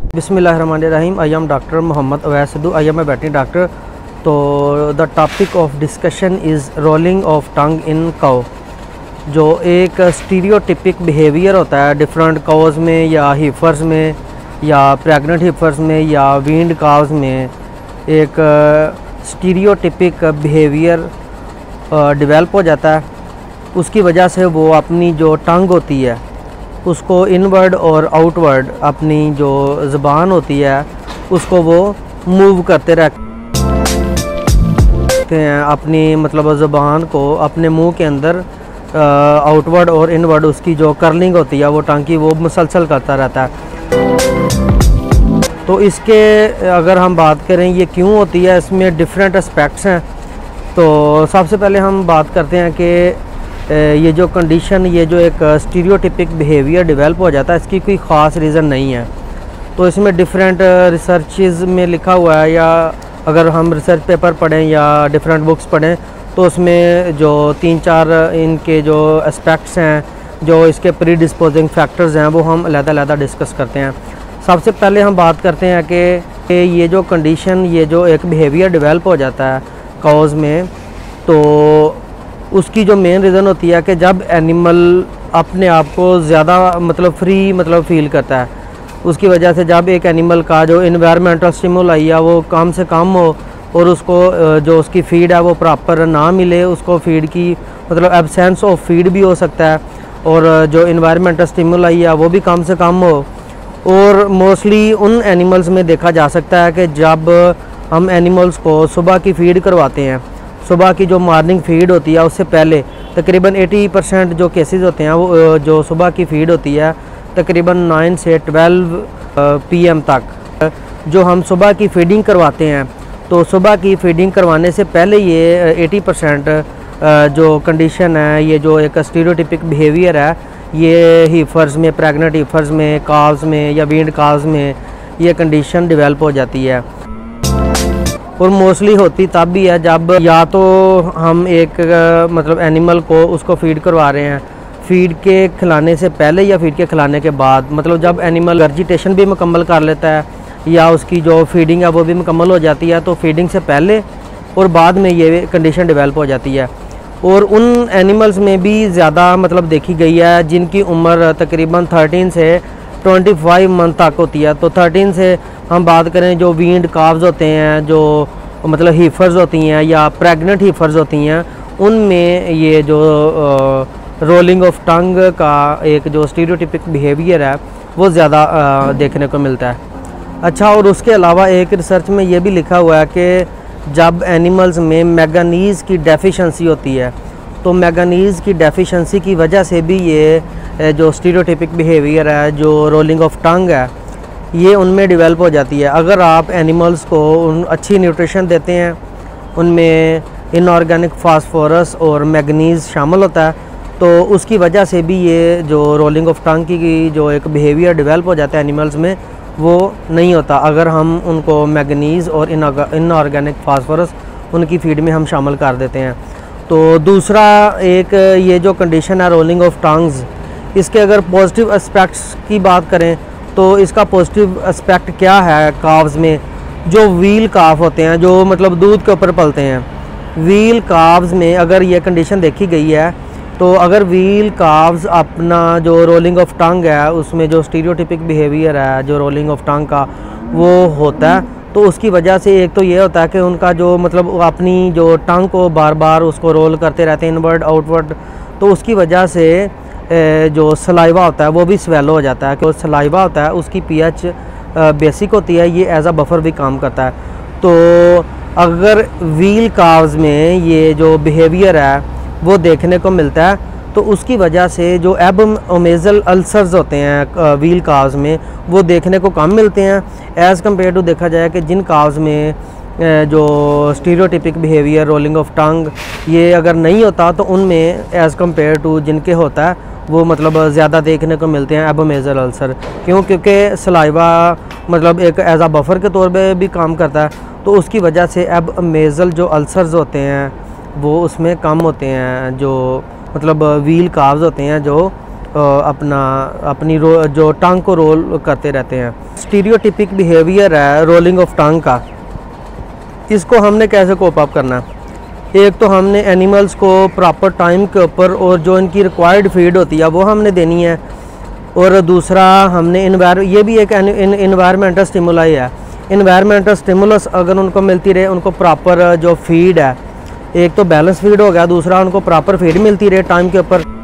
बिस्मिल्लाहिर्रहमानिर्रहीम। I am doctor Mohammad Awais Sidhu. I am a veterinary doctor. तो the topic of discussion is rolling of tongue in cow, जो एक stereotypic behaviour होता है different cows में या हीफर्स में या प्रेग्नेंट हीफर्स में या वींड काउज़ में। एक स्टीरियोटिपिक बिहेवियर डेवलप हो जाता है। उसकी वजह से वो अपनी जो टंग होती है उसको इनवर्ड और आउटवर्ड, अपनी जो ज़बान होती है उसको वो मूव करते रहते हैं। अपनी मतलब ज़बान को अपने मुंह के अंदर आउटवर्ड और इनवर्ड उसकी जो कर्लिंग होती है वो टंग की वो मुसलसल करता रहता है। तो इसके अगर हम बात करें ये क्यों होती है, इसमें डिफरेंट एस्पेक्ट्स हैं। तो सबसे पहले हम बात करते हैं कि ये जो कंडीशन, ये जो एक स्टीरियोटिपिक बिहेवियर डेवलप हो जाता है, इसकी कोई ख़ास रीज़न नहीं है। तो इसमें डिफरेंट रिसर्चेस में लिखा हुआ है, या अगर हम रिसर्च पेपर पढ़ें या डिफरेंट बुक्स पढ़ें तो उसमें जो 3-4 इनके जो एस्पेक्ट्स हैं, जो इसके प्री डिस्पोजिंग फैक्टर्स हैं, वो हम अलग-अलग डिस्कस करते हैं। सबसे पहले हम बात करते हैं कि ये जो कंडीशन, ये जो एक बिहेवियर डेवलप हो जाता है काउज़ में, तो उसकी जो मेन रीज़न होती है कि जब एनिमल अपने आप को ज़्यादा मतलब फ्री मतलब फ़ील करता है, उसकी वजह से जब एक एनिमल का जो इन्वायरमेंटल स्टिमुलाई है वो कम से कम हो और उसको जो उसकी फ़ीड है वो प्रॉपर ना मिले, उसको फ़ीड की मतलब एब्सेंस ऑफ फीड भी हो सकता है, और जो इन्वायरमेंटल स्टिमुलाई है वो भी कम से कम हो। और मोस्टली उन एनिमल्स में देखा जा सकता है कि जब हम एनिमल्स को सुबह की फ़ीड करवाते हैं, सुबह की जो मॉर्निंग फ़ीड होती है उससे पहले तकरीबन 80% जो केसेस होते हैं वो जो सुबह की फ़ीड होती है तकरीबन 9 से 12 PM तक जो हम सुबह की फ़ीडिंग करवाते हैं, तो सुबह की फ़ीडिंग करवाने से पहले ये 80% जो कंडीशन है, ये जो एक स्टीरियोटिपिक बिहेवियर है, ये हीफर्स में, प्रेग्नेंट हीफर्स में, काव्स में या वींड काव्स में ये कंडीशन डेवलप हो जाती है। और मोस्टली होती तब भी है जब या तो हम एक मतलब एनिमल को उसको फ़ीड करवा रहे हैं, फ़ीड के खिलाने से पहले या फ़ीड के खिलाने के बाद, मतलब जब एनिमल वेजिटेशन भी मुकम्मल कर लेता है या उसकी जो फीडिंग है वो भी मुकम्मल हो जाती है, तो फीडिंग से पहले और बाद में ये कंडीशन डेवलप हो जाती है। और उन एनिमल्स में भी ज़्यादा मतलब देखी गई है जिनकी उम्र तकरीबन 13 से 25 मंथ तक होती है। तो 13 से हम बात करें जो वींड काव्स होते हैं, जो मतलब हीफर्स होती हैं या प्रेग्नेंट हीफर्स होती हैं, उनमें ये जो रोलिंग ऑफ टंग का एक जो स्टीरियोटिपिक बिहेवियर है वो ज़्यादा देखने को मिलता है। अच्छा, और उसके अलावा एक रिसर्च में ये भी लिखा हुआ है कि जब एनिमल्स में मैंगनीज़ की डेफिशिएंसी होती है, तो मैंगनीज़ की डेफिशिएंसी की वजह से भी ये जो स्टीरियोटिपिक बिहेवियर है, जो रोलिंग ऑफ टंग है, ये उनमें डेवलप हो जाती है। अगर आप एनिमल्स को अच्छी न्यूट्रिशन देते हैं, उनमें इनऑर्गेनिक फास्फोरस और मैंगनीज़ शामिल होता है, तो उसकी वजह से भी ये जो रोलिंग ऑफ टंग की जो एक बिहेवियर डेवलप हो जाता है एनिमल्स में, वो नहीं होता अगर हम उनको मैंगनीज़ और इनऑर्गेनिक फास्फोरस उनकी फीड में हम शामिल कर देते हैं। तो दूसरा एक ये जो कंडीशन है रोलिंग ऑफ टंग्स, इसके अगर पॉजिटिव एस्पेक्ट्स की बात करें तो इसका पॉजिटिव एस्पेक्ट क्या है काव्स में, जो व्हील काव होते हैं, जो मतलब दूध के ऊपर पलते हैं, व्हील काव्स में अगर ये कंडीशन देखी गई है, तो अगर व्हील काव्स अपना जो रोलिंग ऑफ टंग है उसमें जो स्टीरियोटिपिक बिहेवियर है जो रोलिंग ऑफ टंग का वो होता है, तो उसकी वजह से एक तो ये होता है कि उनका जो मतलब अपनी जो टंग को बार बार उसको रोल करते रहते हैं इनवर्ड आउटवर्ड, तो उसकी वजह से जो सलाइवा होता है वो भी स्वेलो हो जाता है। कि सलाइवा होता है उसकी pH बेसिक होती है, ये एज अ बफर भी काम करता है। तो अगर व्हील काव्स में ये जो बिहेवियर है वो देखने को मिलता है, तो उसकी वजह से जो एबोमेजल अल्सर्स होते हैं व्हील काव्स में वो देखने को कम मिलते हैं एज़ कम्पेयर टू देखा जाए कि जिन काव्स में जो stereotypic behaviour rolling of tongue ये अगर नहीं होता, तो उनमें एज़ कम्पेयर टू जिनके होता है वो मतलब ज़्यादा देखने को मिलते हैं एबोमेजल अल्सर। क्योंकि सलाइवा मतलब एक एज आ बफर के तौर पे भी काम करता है, तो उसकी वजह से एबोमेजल जो अल्सर्स होते हैं वो उसमें कम होते हैं, जो मतलब व्हील काव्स होते हैं जो अपनी जो टंग को रोल करते रहते हैं। स्टीरियोटिपिक बिहेवियर है रोलिंग ऑफ टंग का, इसको हमने कैसे कोप अप करना है? एक तो हमने एनिमल्स को प्रॉपर टाइम के ऊपर और जो इनकी रिक्वायर्ड फीड होती है वो हमने देनी है, और दूसरा हमने ये भी एक इन्वायरमेंटल स्टिमुलाई है। इन्वायरमेंटल स्टिमुलस अगर उनको मिलती रहे, उनको प्रॉपर जो फीड है, एक तो बैलेंस फीड हो गया, दूसरा उनको प्रॉपर फीड मिलती रहे टाइम के ऊपर।